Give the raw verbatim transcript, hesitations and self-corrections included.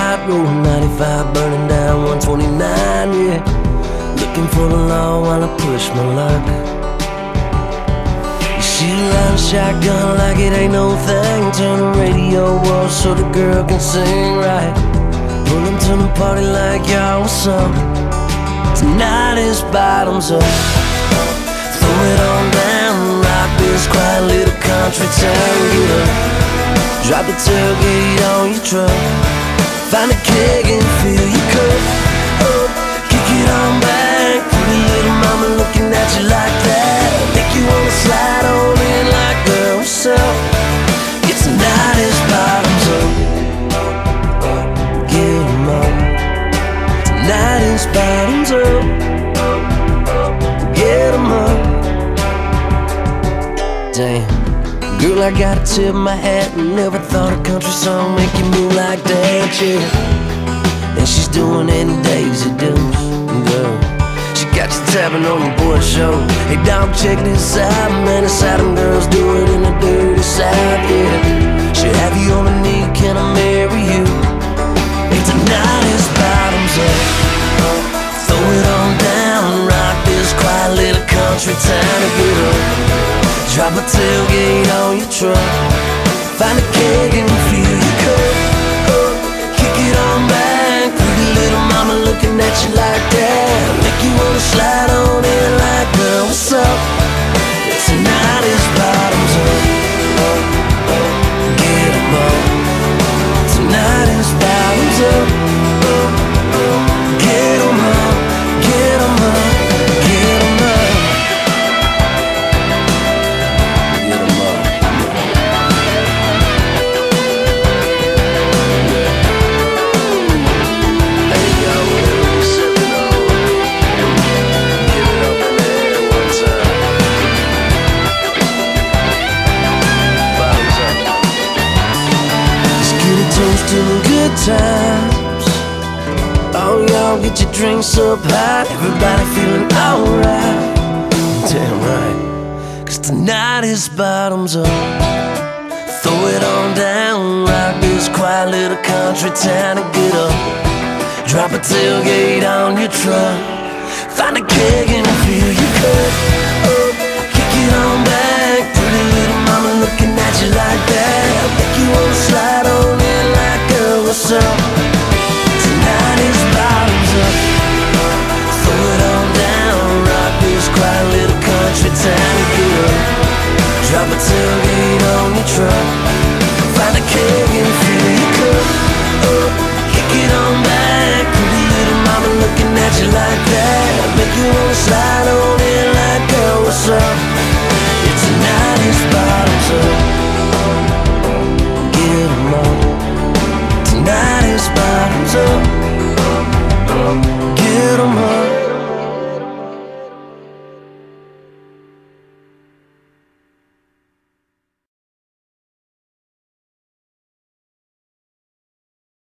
light, rolling ninety-five, burning down one twenty-nine, yeah. Looking for the law while I push my luck. You see a line shotgun like it ain't no thing. Turn the radio off so the girl can sing right. Pull them to the party like y'all was up. Tonight is bottoms up. Throw it on down, rock this quiet little country town. Get up, drop the tailgate on your truck. Find a keg and fill your cup up. Kick it on back, pretty little mama looking at you like that. Make you wanna slide on in like, girl, what's up? Yeah, tonight is bottoms up. Get 'em up. Tonight is bottoms up. Get 'em up. Damn, girl, I gotta tip my hat. Never thought a country song make you move like that, yeah. And she's doing it in Daisy Dukes, girl. She got you tapping on the boy show. Hey dog, check this out, man. It's how them girls do it in the dirty South, yeah. Should have you on a knee, can I marry you? Hey, tonight is bottoms up. Throw it on down, rock this quiet little country town to get up. Drop a tailgate on your truck. Find a keg and fill your cup up. Kick it on back, pretty little mama looking at you like that. Make you wanna slide on in like, girl, what's up? Tonight is bottoms up. Get 'em up. Tonight is bottoms up. Get 'em up, get 'em up, get 'em up. Get 'em up. Hey yo, sip it on. Get it up in there one time. Bottoms up. Let's get a toast to the good times. Oh, y'all get your drinks up high. Everybody feeling alright. Damn right. Cause tonight is bottoms up. Throw it on down, rock this quiet little country town and get up. Drop a tailgate on your truck. Find a keg and fill your cup up. Kick it on back, pretty little mama looking at you like that. Make you wanna slide on in like, girl, what's up? Tonight is bottoms up. Throw it on down, rock this quiet little country town and get up. Drop a tailgate